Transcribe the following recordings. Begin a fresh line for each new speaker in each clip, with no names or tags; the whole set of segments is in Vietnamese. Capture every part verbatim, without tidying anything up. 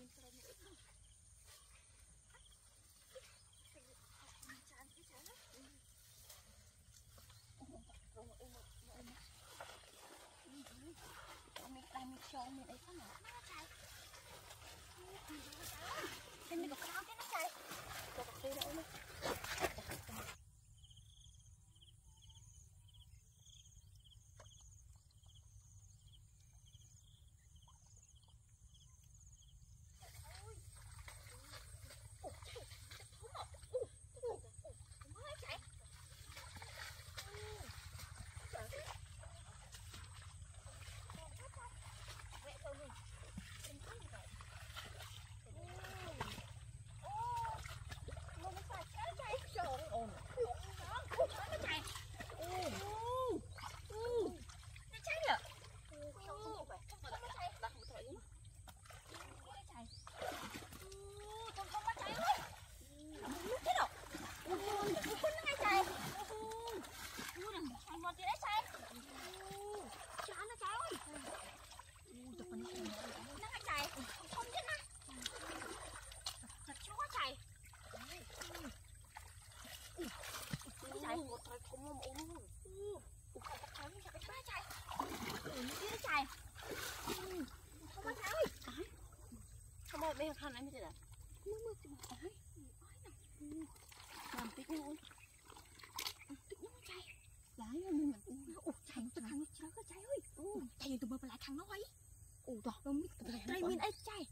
mình cho mình ấy sao mà nó chạy thì mình có cao cái nó chạy cho cái kia nữa bây giờ khăn em thế nào? Mưa mưa thì mà ói, ói nào, làm tí thôi, tí nó cháy, lái mình mình, ủa cháy, cái thằng nó cháy cái cháy ơi, cháy tụi mình lại thằng nó ấy, ủa rồi, không biết, đây mình ấy cháy.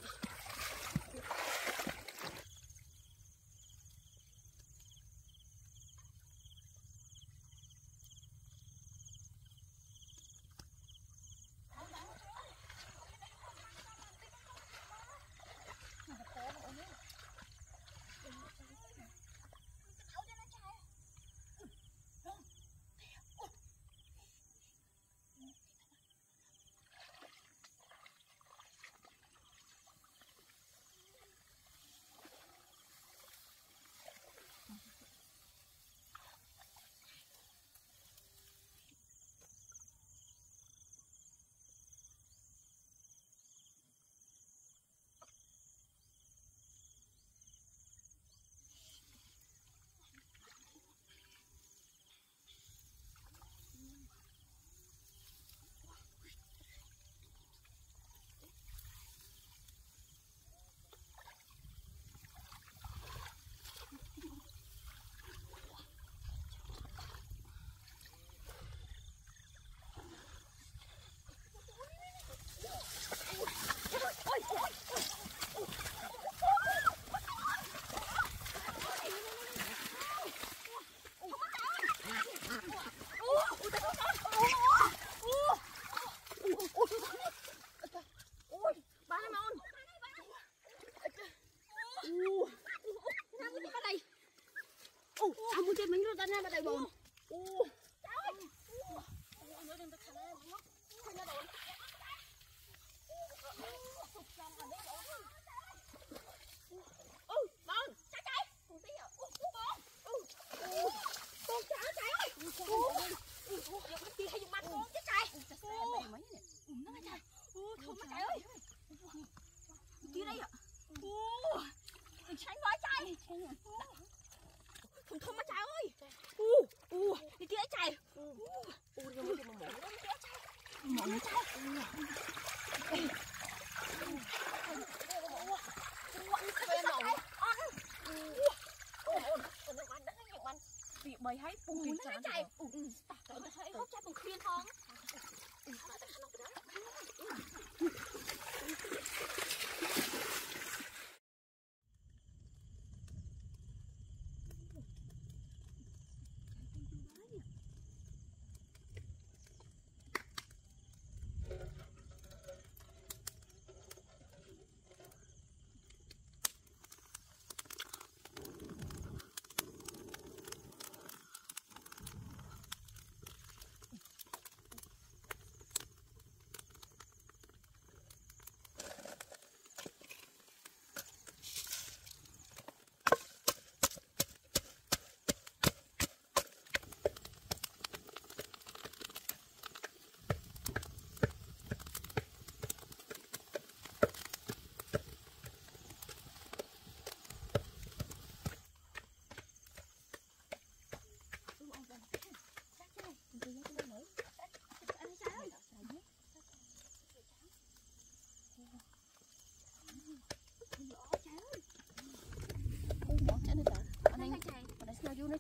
Bày hết bùn nó chạy, ừ, tao thấy hốt trái bùn khuyên không?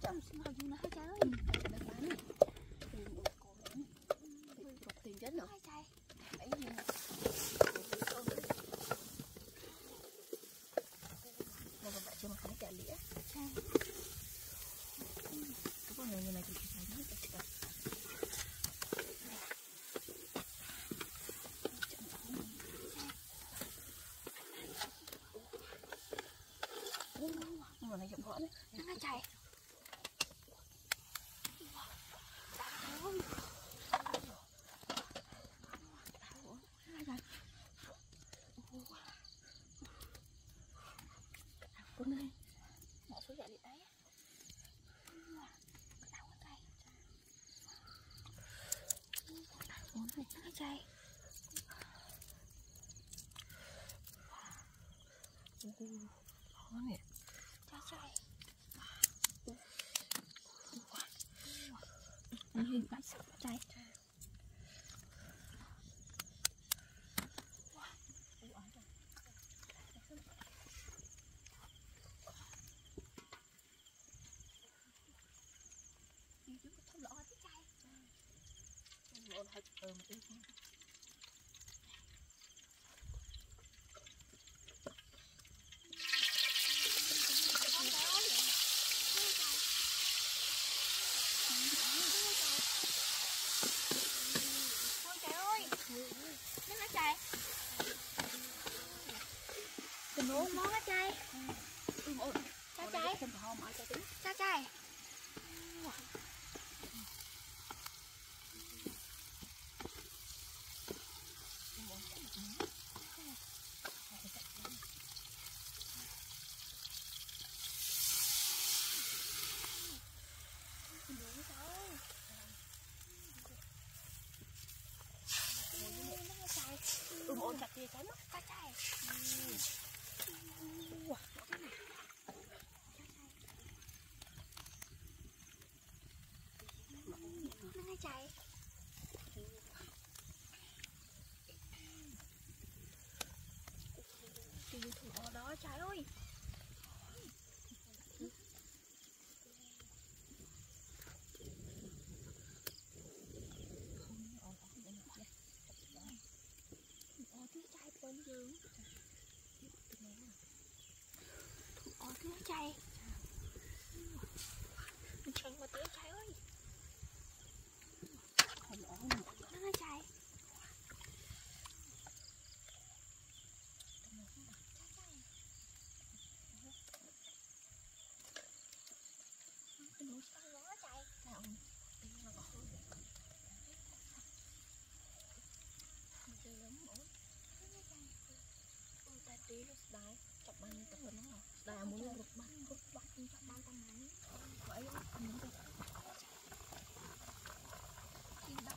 chậm vào dù nó hơi trái ơi. Tiền chết nữa. Ấy gì nè. Mà còn bạn chưa mà khá chả lĩa. Cái con này như này thì phải hết cả chả. Mà này chậm gõ đấy. Nó chạy. Con này bỏ số dạ điện đấy. Đau cái tay. Con này nó chạy. Đó nè. Cha chạy. Nó hình bạch sắc chạy. Ôn hết ôm tí. Ôi trời ơi. Nó nó chạy. Đừng uống món nó chạy. Cha chạy. Cha chạy. Ừ, ôn chặt kia trái mắt. Cha chạy. Nó chạy. Tiêu thụ đó trái ơi. Con dương. Ôi tía chay. Mình chân vào tía chay ơi. Nó chay. Nó chay. Tí nó đái chọc bánh tập nó ngọt đài muốn rụt bánh rụt bánh chọc bánh tầm này vậy á ăn nó được thì đó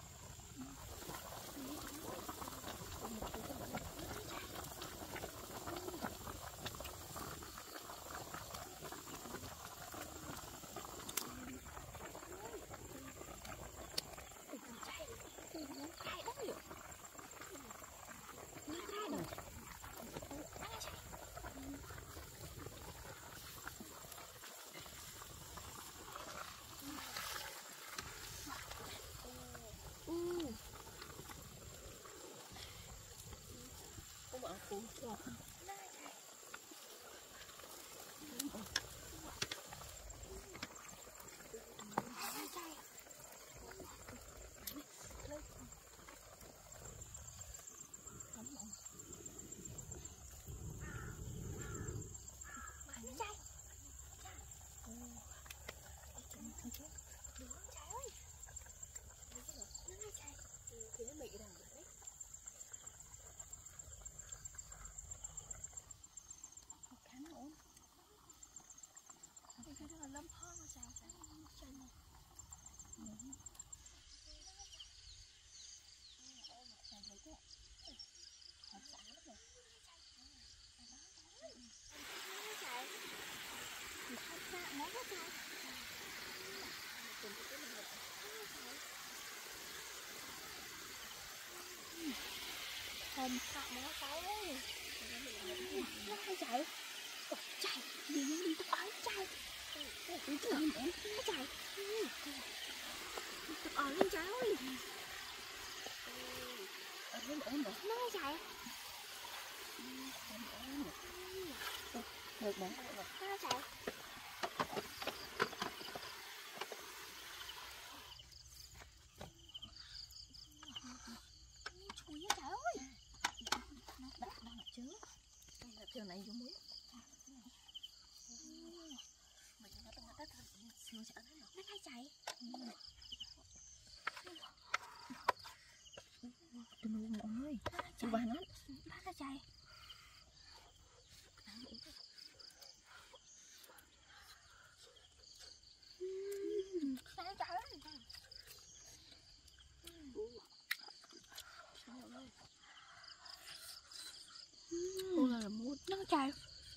Cú chuột. Cái đó là lâm hơn mà sao sao chân này. Không sợ nó cháy nó hay chạy. Ôi chạy đi đi đi tới ấy chạy. Em em chạy. Ờ lên trái ơi. Ờ em em nữa. Nó chạy. Em em. Được mà. Nó chạy. Chui á trời ơi. Nó đặt đang ở trước. Đây là trường này giống muối. Mình nó tao tao tao siêu sợ nó. Nó hay chạy. Đừng luôn mọi người. Chị bà nó nó nó chạy. Nó chạy. Cô là mua nó chạy.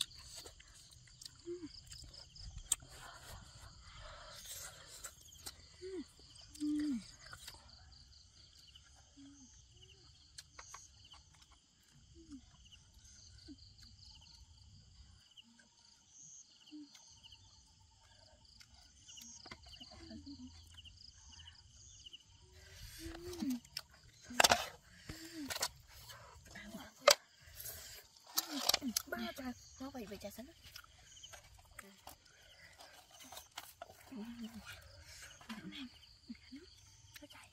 Ba trời, nó vậy vậy trời xanh. Nó chạy.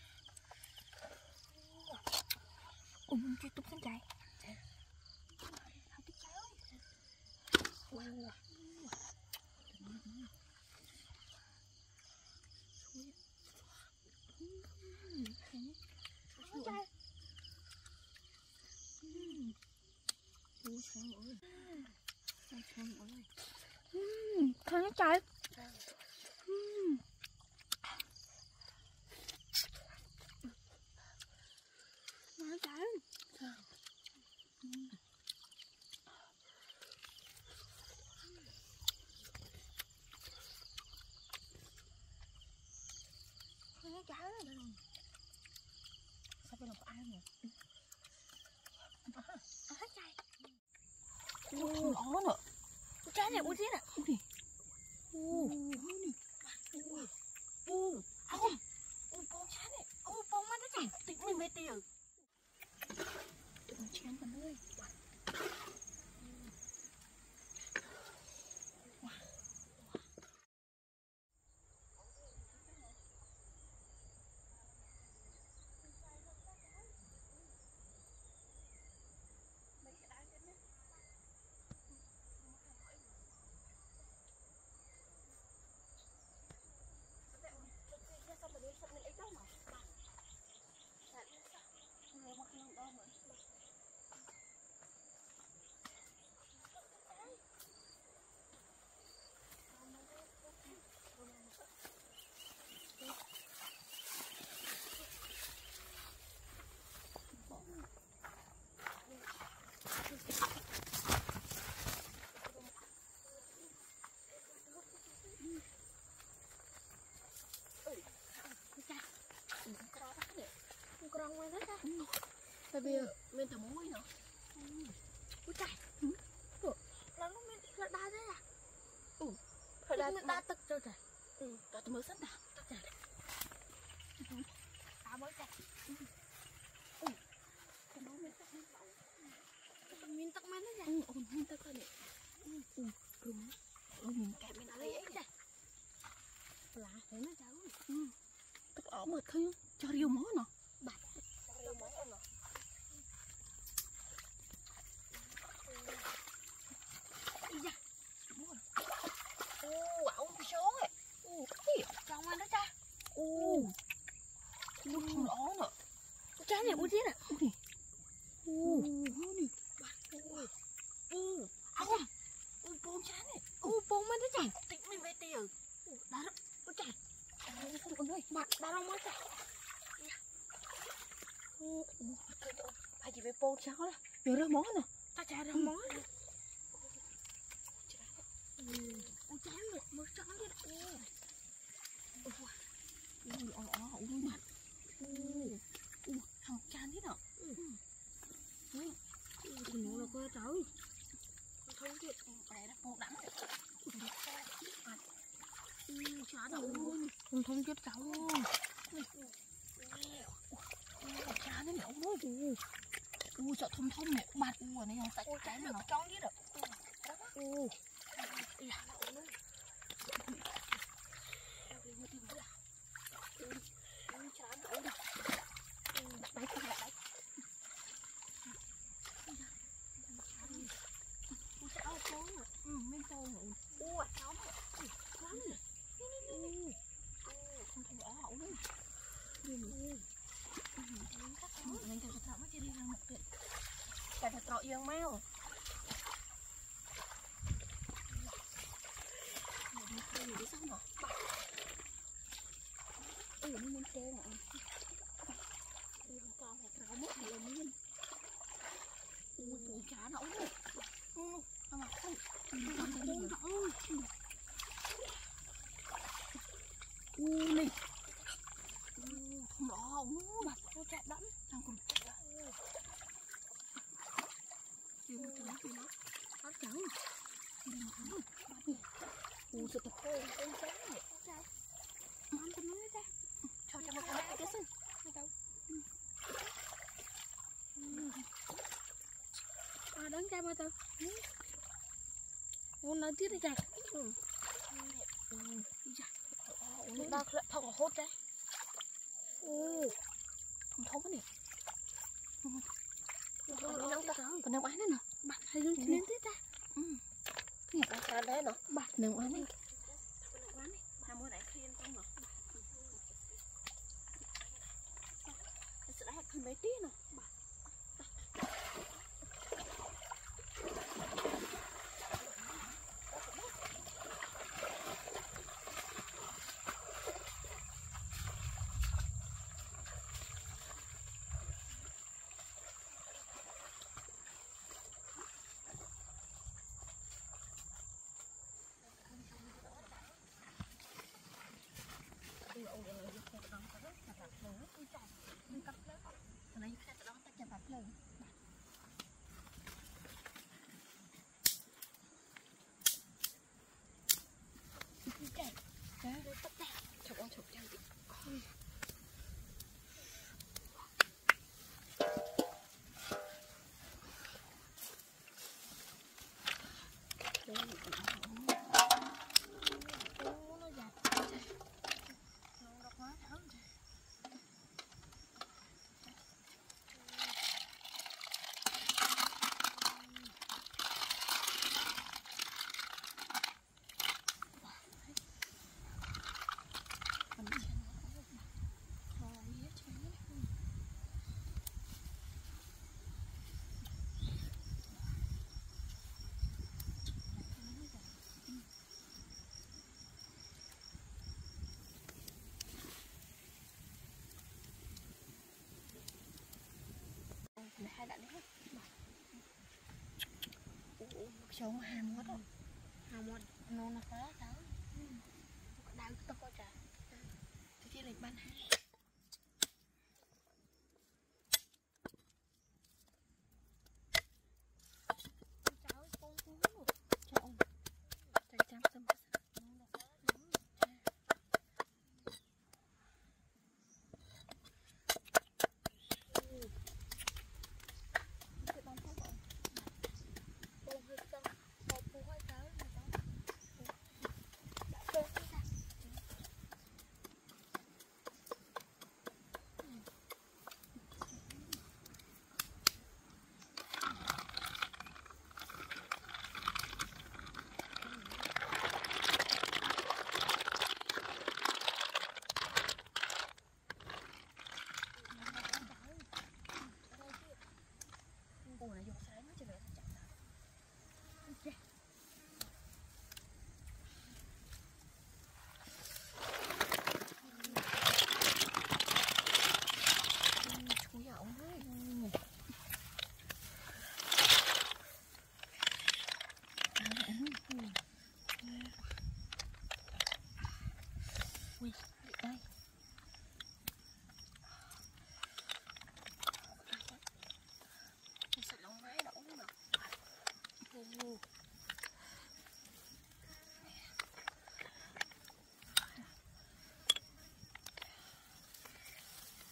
Ôi, chưa túc nó chạy. Không biết cháu. Wow. Nó chạy. Ôi trời ơi. Ôi trời ơi. Thôi nó chạy. Nó chạy. Nó chạy rồi. Sao bây giờ có ai nhỉ? Nó chạy. Ôi, ó nữa. Trái này, ui thế nè. Ui. Ui. Ui. Ui. Ôi. Ôi, con trái này. Ôi, con mắt nó chạy. Tính mình mê tiêu. Tụi mình chén vào nơi. Con ngoài hết á. Tại vì mình thầm muối nữa. Ui trời. Là nó mình là đa thế à? Ừ. Phải đa đa tức cho trời. Ừ. Đó tôi mới sẵn nào. Tức trời. À mới trời. Ừ. Cái đó mình tắc mình bảo. Mình tắc mình đó trời. Ừ. Ôi mình tắc thôi nè. Ừ. Ừ. Đúng. Ừ. Mình kẹp mình thấy ấy trời. Là thế nó cháu. Ừ. Tức ỏ mệt thôi. Cho riêu mó nè. Bạch. Riêu mó nè. Ô, ảo cái số ấy. Ô, cái trong anh đó cha. Ô. Nó không đó nữa. Trái này ui thế nè. Ô. Ô, nè. Ô. Ô. Ảo. Ô, bông trái này. Ô, bông anh đó cha. Tính mình về tiêu. Ô, đá đó. Ô trời. Ôi, không ổn ơi. Bạn đá đâu mới cha. Ô, thôi thôi. Phải chỉ về bông sao đó. Giờ ra món nè. Ta chạy ra món. Ôi trái này, mới trắng đi. Ôi. Ôi, ôi, ôi, ôi, mặt. Ôi, ôi, thằng chan thế nào. Ôi, nó là cơ trời. Con thấy thiệt, để nó bột đắng. Không thông chết cháu. Chán đấy ông ơi. Ui sợ thông thông này bạt u này không sạch cái nào nó tròn hết rồi. U. Dạ nó luôn. Chán đâu đâu. Đấy con lại. U sao con à? Ừ men con rồi. U cháu. Lắm nè. U. Không thông ở hậu luôn. Đi nữa. Mình cho nó chỉ đi ra một tuyệt. Tại thật rõ dương máu. Mình đi đi xong rồi. Ừ nó nên tê rồi. Ừ con phải cáo mất một lần nữa. Ui phụ chá nó ôi. Ừ mà không. Con thấy đúng rồi. U này. Không rõ nó bật nó chạy đẫm thằng con chưa cho nó nó nó trắng u sợ tập khô con trắng này mắm cho nó ra cho cho nó cái cái xin à đáng cha bao tao con nói tiếp đi cha ừ đi cha đau thật là hốt đấy ô không thấu cái này còn nấu ăn nữa nè bạn hay lên lên thế ta nè bạn ăn đấy nè bạn nấu ăn đi làm mua này khiên không nè sẽ lại thêm mấy tí nè chụp con chụp trang bị hai đạn hết sống hai mót đó hai mót nó nó phá cháu đang to coi trả tôi chỉ lịch ban hai cháu con cú cháu cháu chăm xâm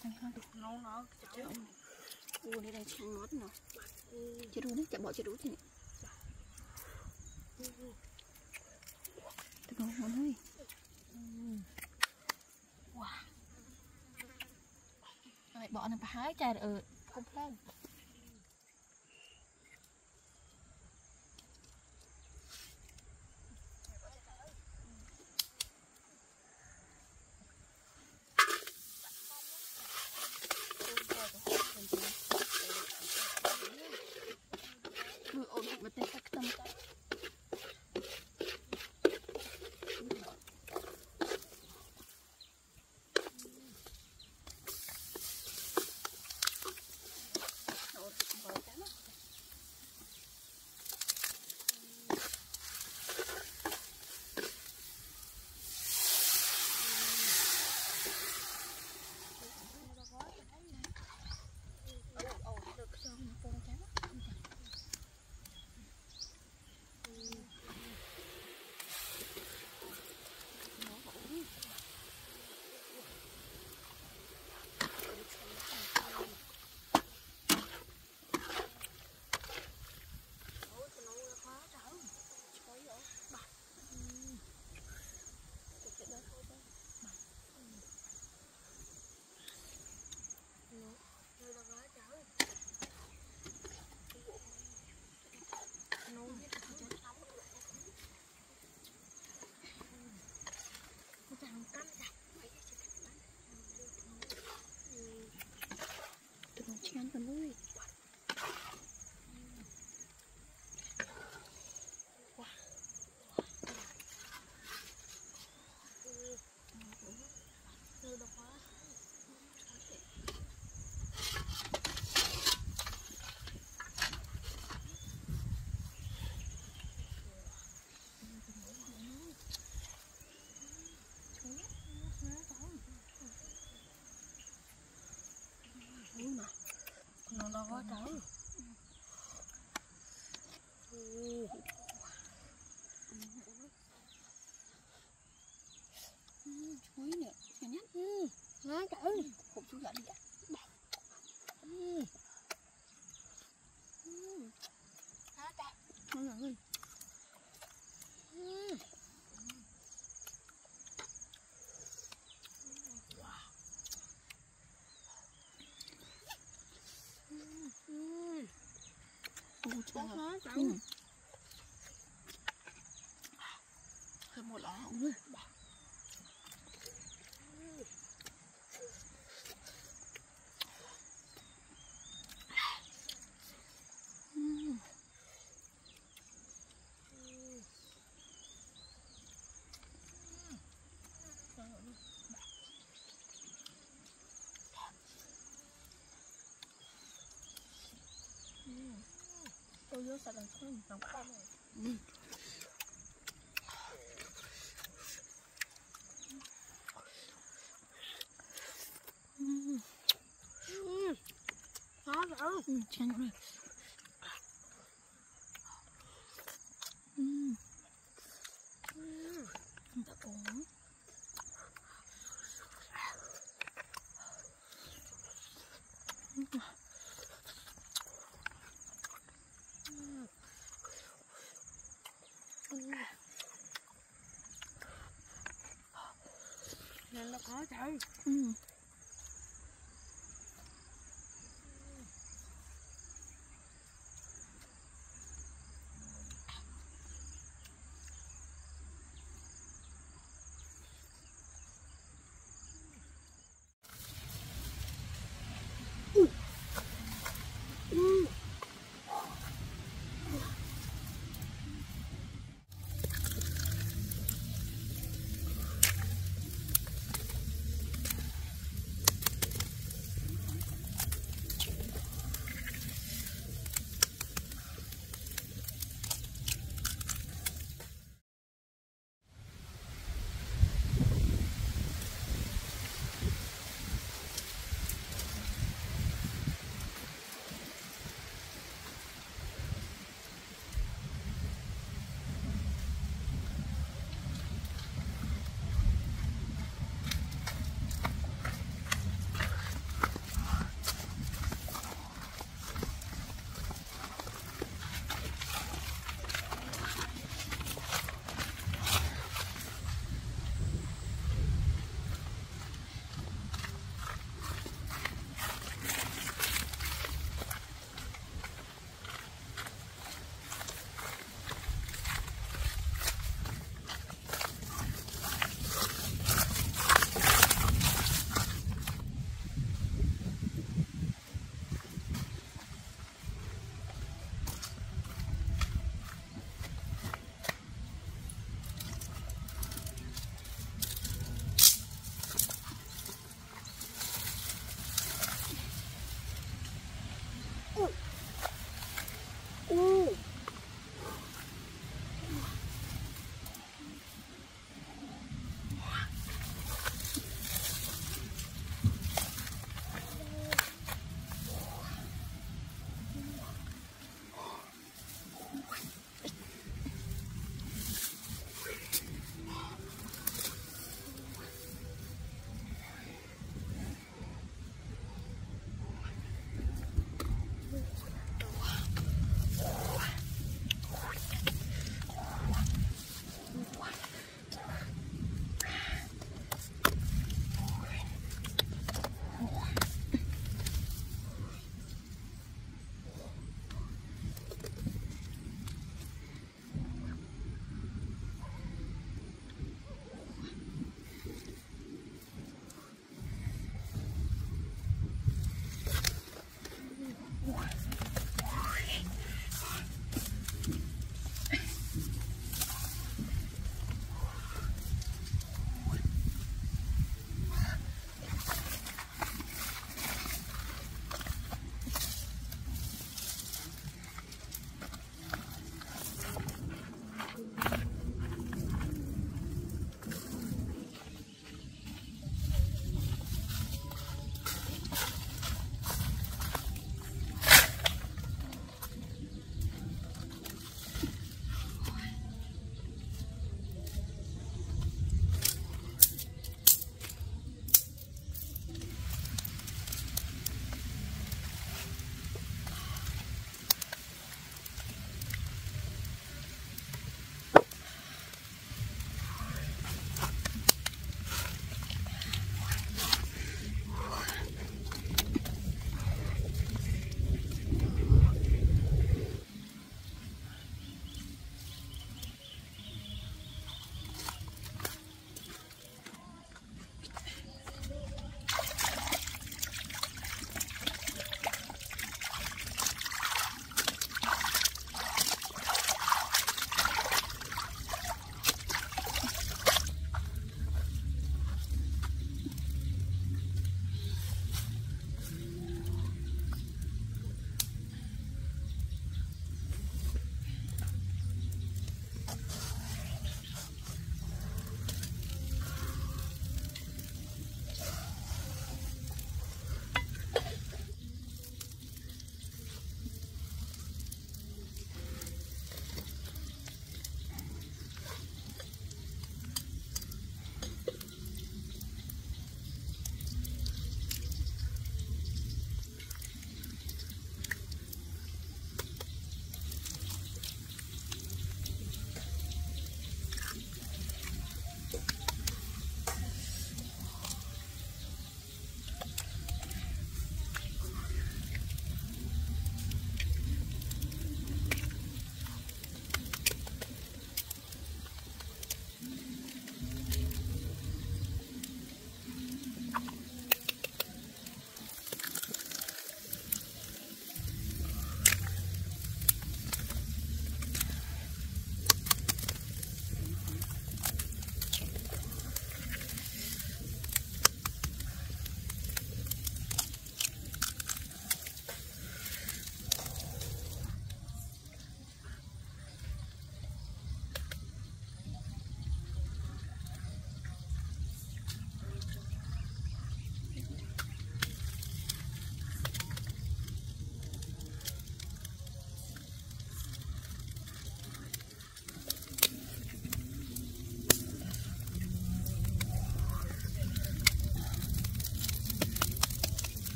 Nó nó ui đây đây chăng ngót nè chết đu đấy chả bỏ chết đu thế này từ ngon ngon hơi wow rồi bỏ nó hái chài ở không lên ui ổn định một tay sắc tâm chán con ơi nó nó có trái chuối nè nhỏ nhất há trời hộp chú gà đi ạ há trời ngon rồi ui trời ơi thêm một lọ ui tôi vô sao đằng không nóng quá rồi khó rồi chán rồi đã uống nên nó khó trời ừ. Ừ. Ừ.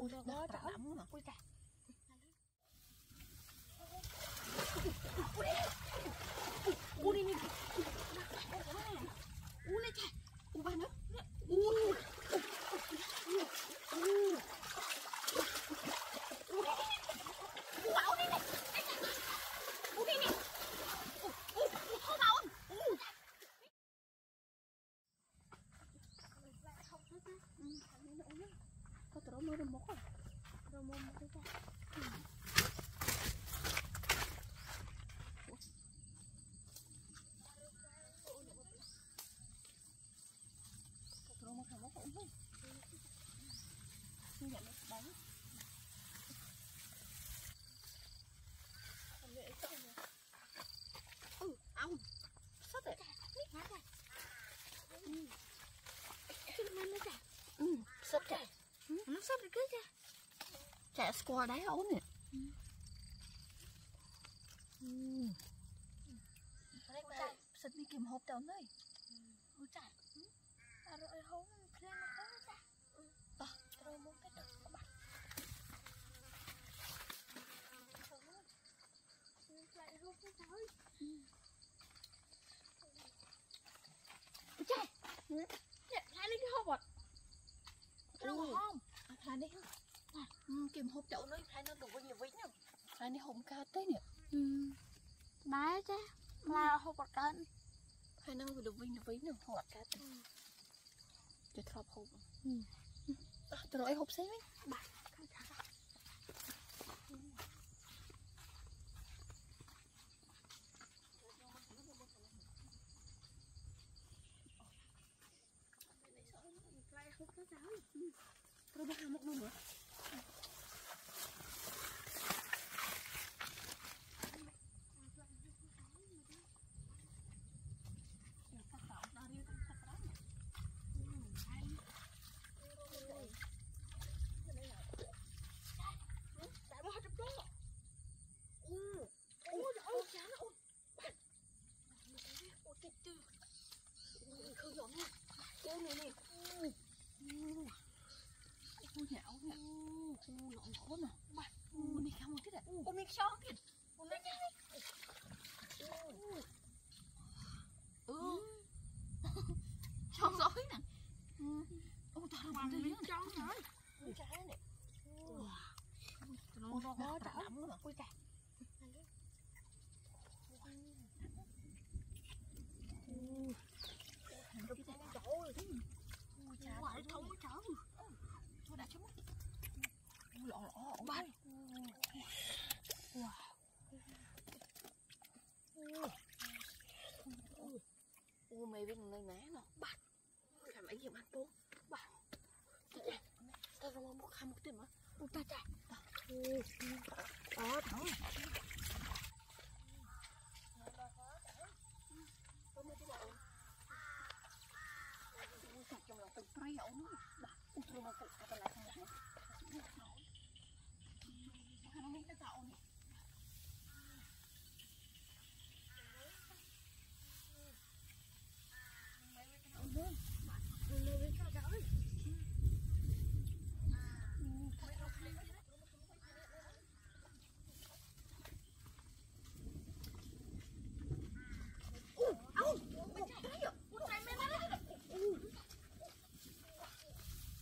nó bó trở lắm mà. Ui trời. U đi đi. U này trời. U ba nữa. U. U. U bảo đi này. U đi này. U u không bảo. U. Có tụi nó mới được một rồi. Rồi mua một cái ta. Tụi nó không có ổn không? Như vậy nó bắn. Ừ, ông. Sốt rồi. Nít má rồi. Ừ. Cái nó chả. Ừ, sốt chả. Nó sốt rồi cứ cha. Chả square đáy ổn nè. Ừ. Đây cha, sốt đi kìm hộp đâu nơi. Ừ cha. À rồi hố nó lên nó khó cha. Ừ. Ờ, rồi muốn cái đực nó bắt. Lại hút cái thôi. Trời. Ừ. Lại lấy cái hộp rồi. Cái đâu ừ. Không? À, lại đi không? À, ừ, kìm hộp chậu nó lại nó đủ bao nhiêu vĩnh không? Lại đi hộp cao tới nè. Ừ. Đấy chứ. Là hộp bọt cân. Hay nó được vinh được vĩnh không? Hộp cao tới. Cho thọp hộp. Ừ. À, tụi nó hộp xí mấy. Bà. Không trả ra. Ừ. Hút cái cháu. Ừ. Rồi bà một luôn nữa. Ừ. Ui nhạo nè. Ui lộn lộn nè. Ui đi không một cái này. Ui đi xó kìa. Ui lên nha. Ừ. Xó dối nè. Ui tao là bằng đi xó rồi. Ui trái nè. Ui nó bó trở lắm nè. Ui trời. Ui. Thành cái này chỗ rồi thế. Ui trời. Ui không có trở. Thôi đã chấm. Ui lọ lọ ổn bay. Wow. Ui. Ui mày biết nơi má nào. Bắt. Làm ấy gì mà ăn bố. Bắt. Tao ra một khăm một tiền mà. Ui ta chạy. Ui. Đó thẳng. Có mấy cái bộ. Ui sạch trong lòng từng pray ổn nữa. Ui thôi mà phụ tao lại không được. Nó miếng cái tàu này. Mấy cái tàu luôn. Mấy cái tàu rồi. Ôi, ôi, cái gì? Ôi, này mày nó.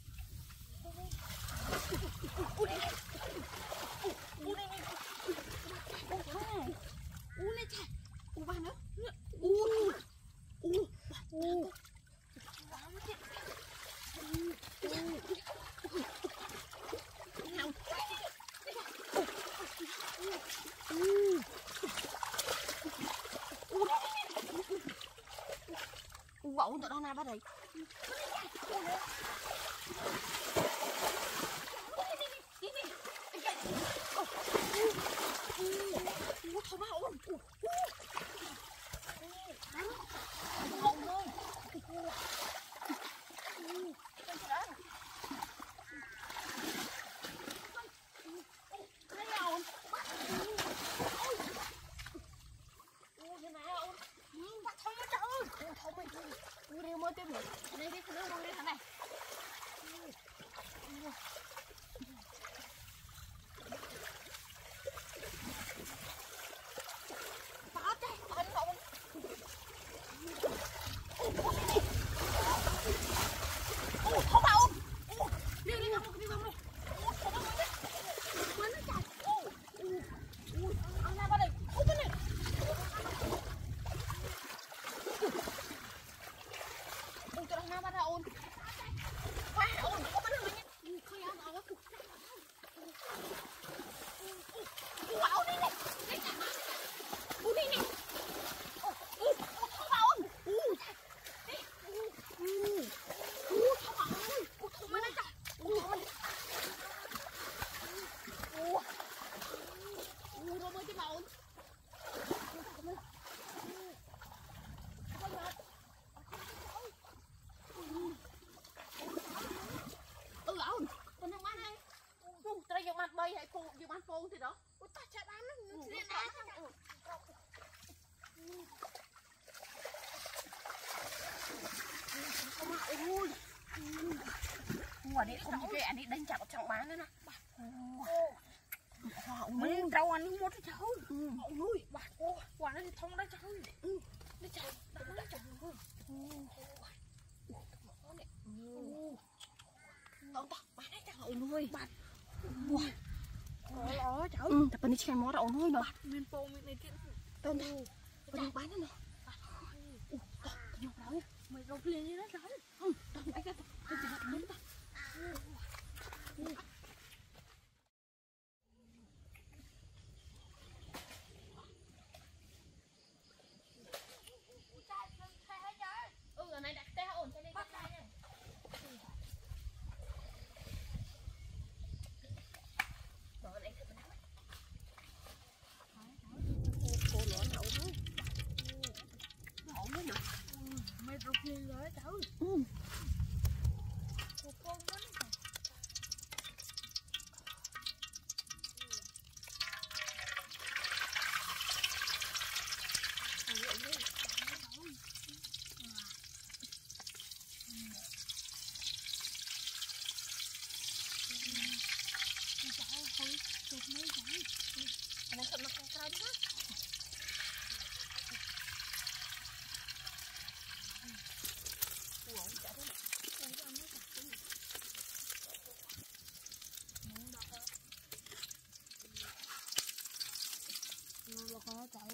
mặt bay hay cô như ban phôn thì đó ôi ta chạy bán nó lên đá ôi quả đi không cái anh đi đánh chặt trong bán nữa nè
mấy trâu anh không muốn cho cháu
ông nuôi
quả nó thông đấy cháu
nó chạy nó chạy ông ta bán đấy cháu nuôi
bạn
có cháu ừ tập bên đi xem nó đâu nuôi mà
mình phô mình này kia
tên đây bên bán nó nè ủa nhiều rồi
mày rộp liền như đó rồi
ừ tao ấy cái tao chỉ đặt miếng ta ừ ở này đặt té ổn cho nên bắt tay này bỏ này thử nào cô lỗ nậu thôi nậu mới được
mày rộp liền rồi cháu
ừ
cô con nó
anh không mặc khăn cao nữa uổng chả thế
nó khó cháu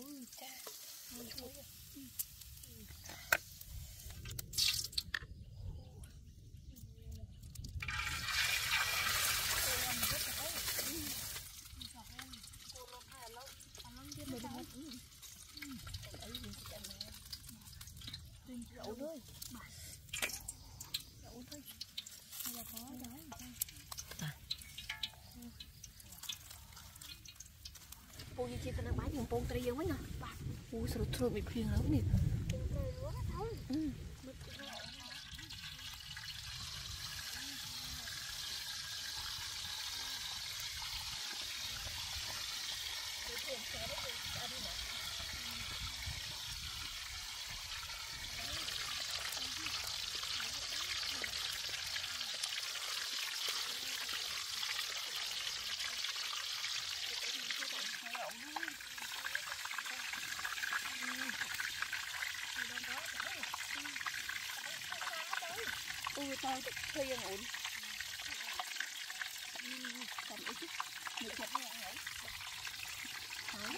đậu thôi
đậu thôi hay là khó đó
ปูnhư chia tao đang bán nhữngปูtây dương mấy nèปูsờ sờ bị phiền lắm nè ừ ui tao thích thuê ăn ổn cầm ít chút một chục ngàn hả hả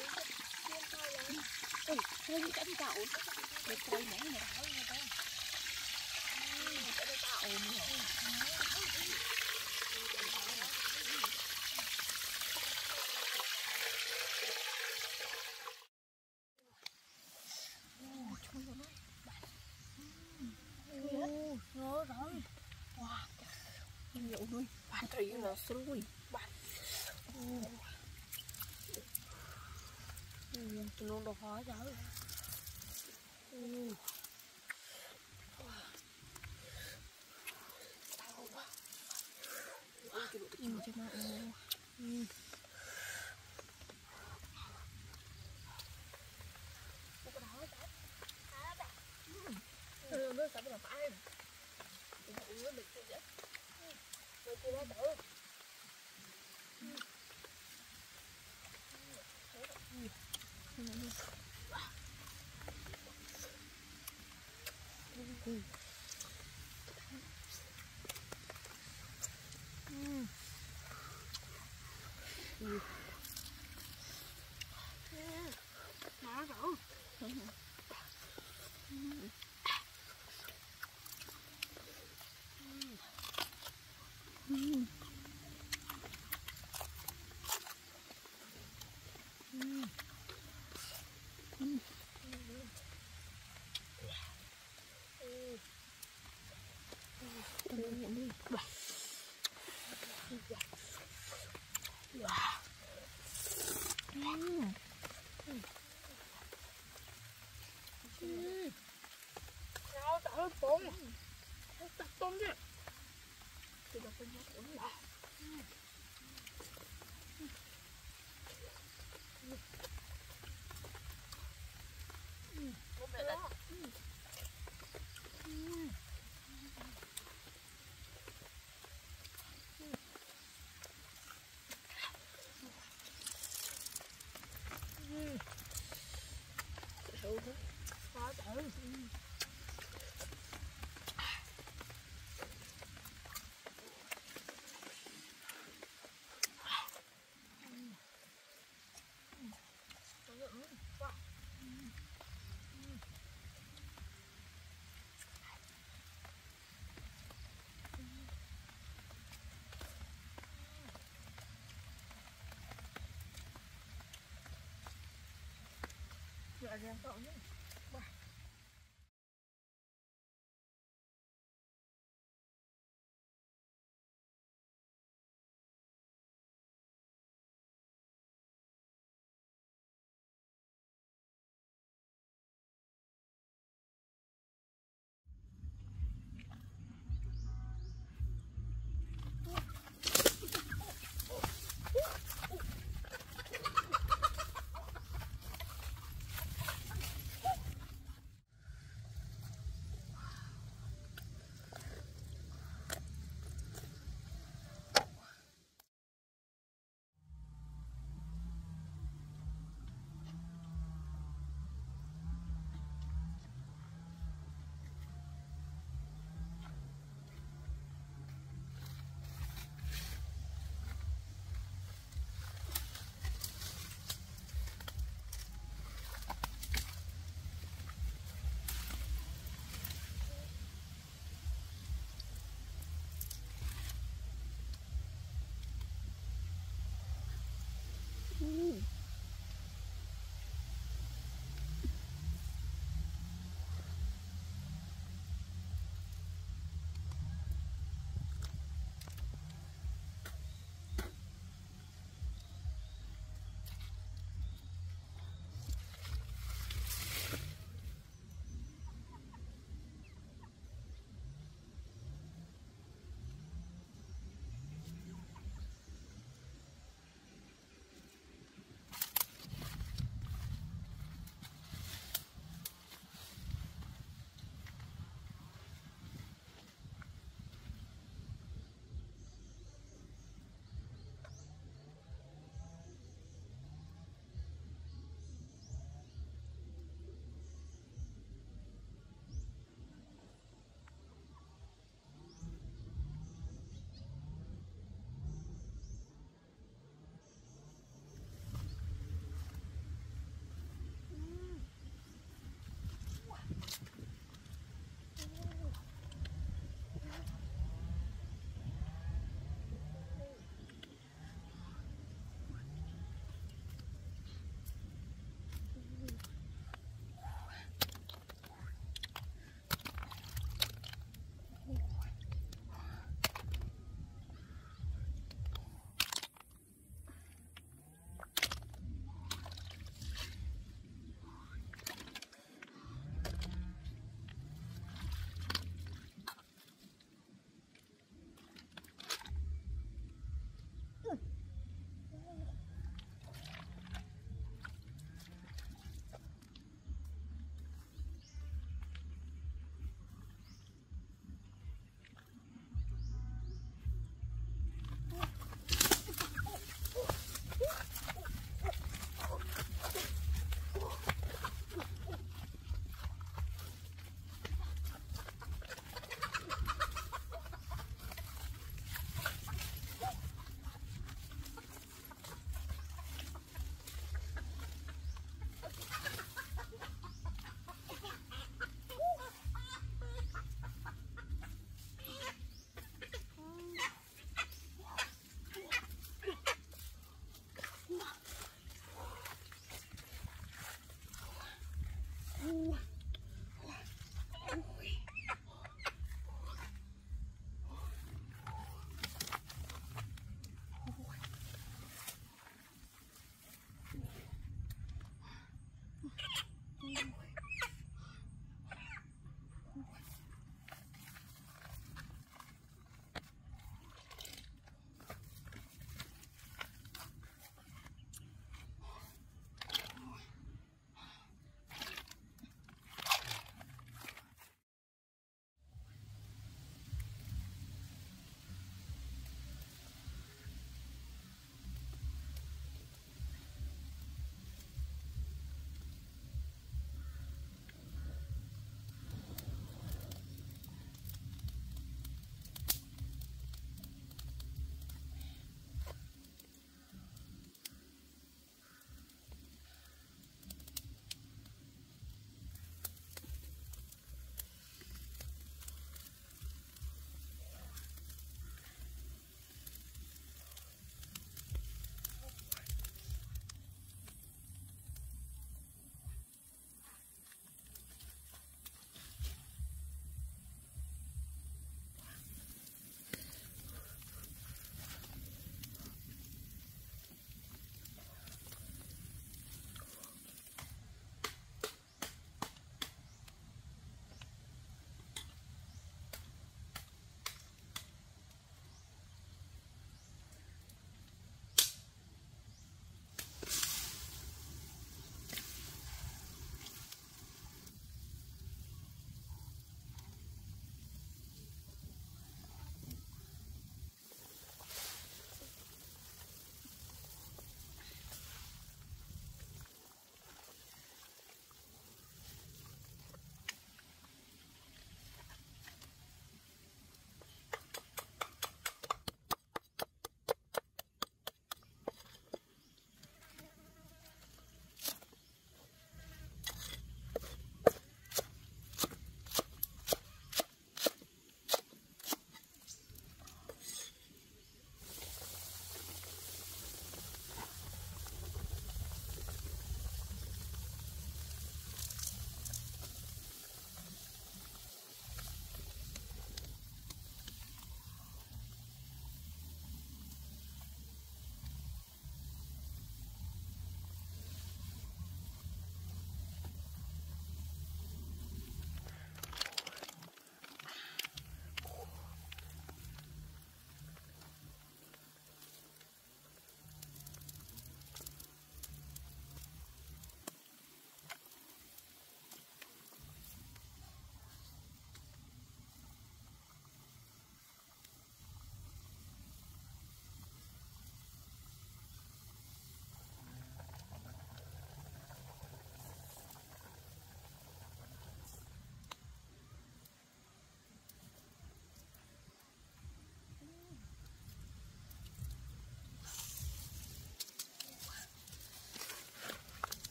ui thuê những cái tao ổn để coi nhảy này cái tao ổn
nhớ rồi
wow nhiều nuôi bạn thấy là xôi bạn
nó đồ khó cháu
nhiều cho nó ừ nó sẽ là phải nó được chứ vậy nó chưa đã đỡ
nó rồi Sao tao tôm tao tôm chứ thì là tôm nó cũng là
Bố mẹ đã
Sâu thế. Khó chở. Lại ra cậu nhé.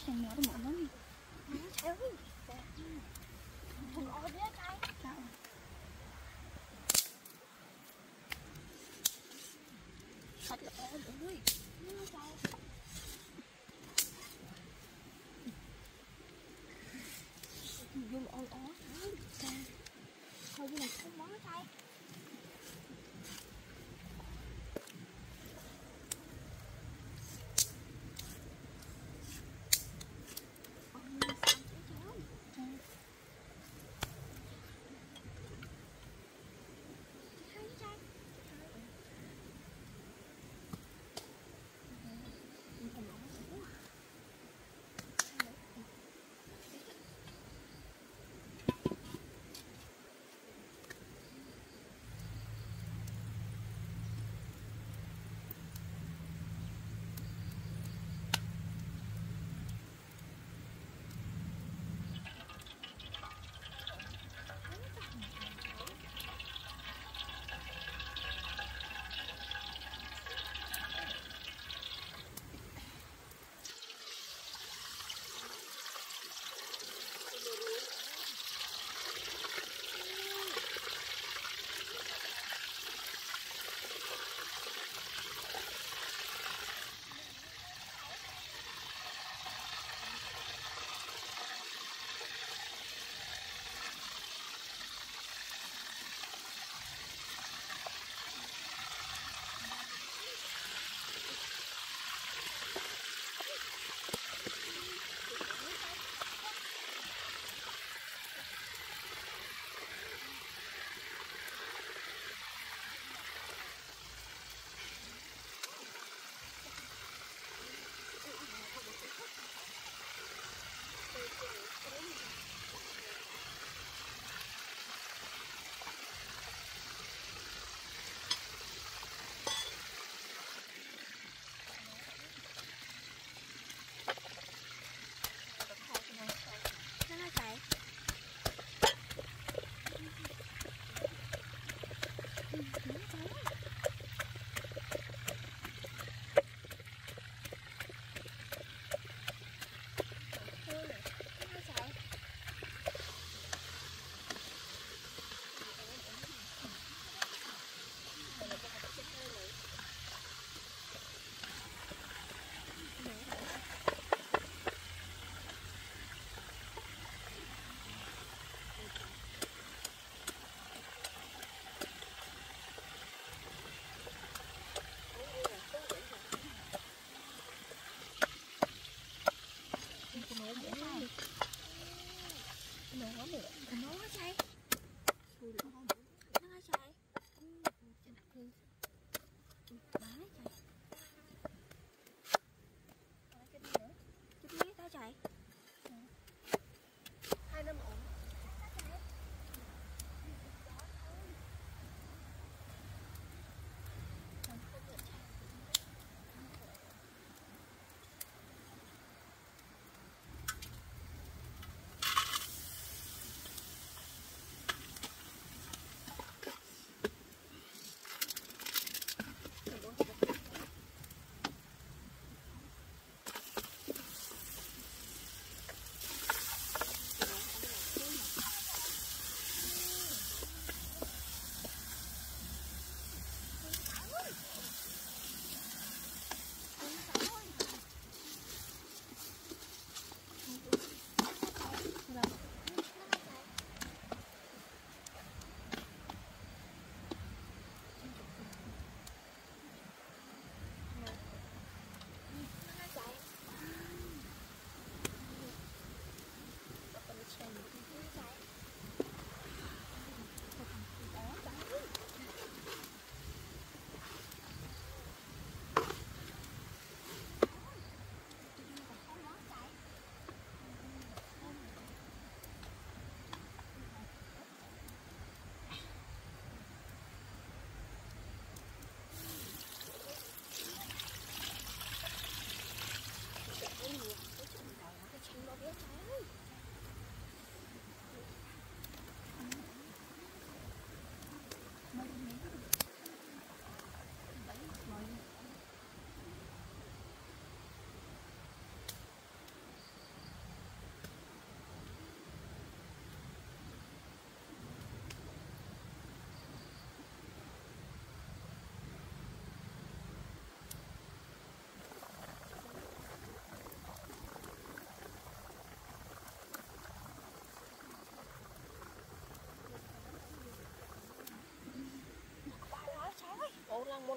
Thằng nhỏ nó nó đi. Nó chạy ơi. Thằng ơi đấy trai. Sao? Thật là ơi ơi. Nó chạy. Dùng ôi ó. Sao? Thôi cái này không món trai.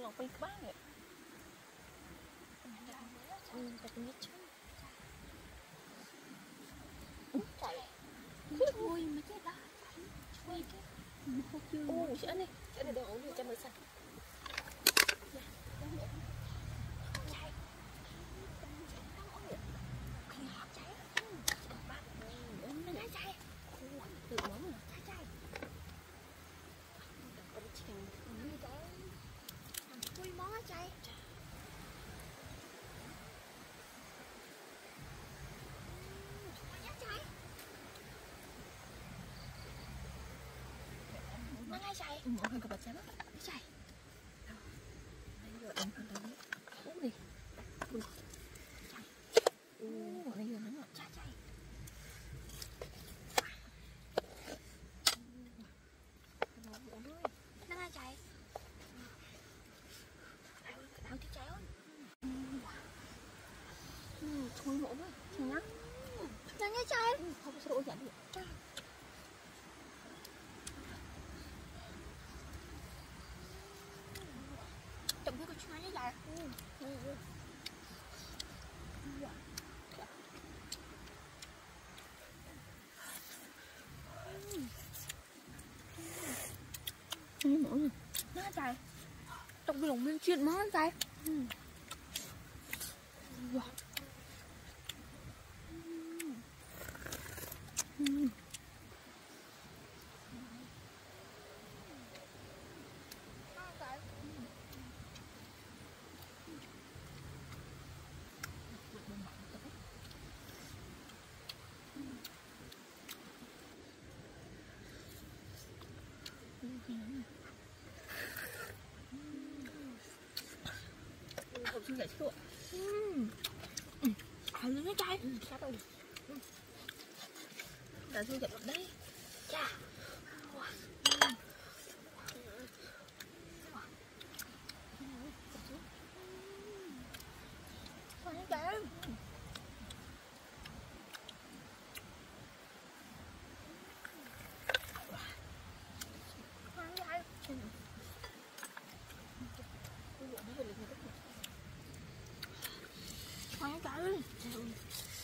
ngọc phi các bác vậy. Ừ, thật nhất chứ. Chạy. Ui mà chết đó. Ui cái. Ui sẽ đi. Sẽ đi đồ đi cho mới sạch. Ừ, ăn cà bạch chấm chạy. Bây giờ em ăn đây uống đi. Ui. Chạy. Ui, bây giờ nó ngọt chạy chạy. Nó ngay chạy. Đau tí chạy ơi. Ừ, thôi mổ thôi, chạy nhá. Nó ngay chạy. Không có sữa dẫn được. Chậm cái con chó nó dài. Ừ. Ừ. Ừ. Ừ. Nó dài. Trong cái lồng miên chiên nó dài. Ừ. Wow. Ừ. Không xin giải thích. À lên cái chai. Sát đâu. Đã thu nhập đây. Chà. Khoan cái. Khoan cái. Khoan cái.